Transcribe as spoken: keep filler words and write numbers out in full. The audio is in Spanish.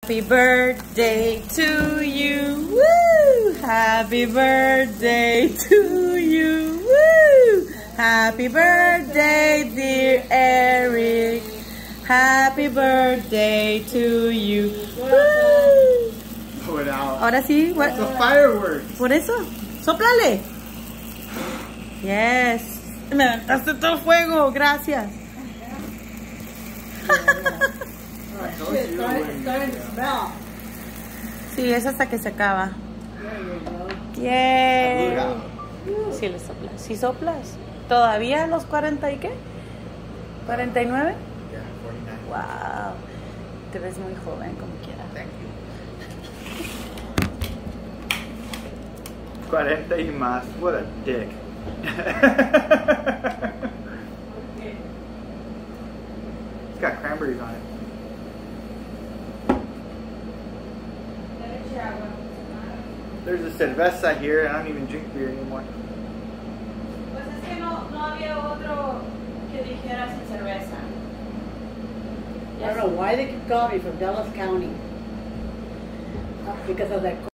Happy birthday to you, woo! Happy birthday to you, woo! Happy birthday, dear Eric. Happy birthday to you, woo! Blow it out. Ahora sí, what? It's a fireworks. Por eso, sóplale. Yes. Me dejaste todo el fuego, gracias. It's starting, starting to smell. Sí, es hasta que se acaba. There you go. Yeah. Sí le soplas. ¿Sí soplas? ¿Todavía a los cuarenta y qué? ¿cuarenta y nueve? Yeah, forty-nine. Wow. Te ves muy joven como quiera. Thank you. cuarenta y más. What a dick. It's got cranberries on it. There's a cerveza here, and I don't even drink beer anymore. Pues es que no, no había otro que dijera sin cerveza. I don't know why they keep calling me from Dallas County. Because of that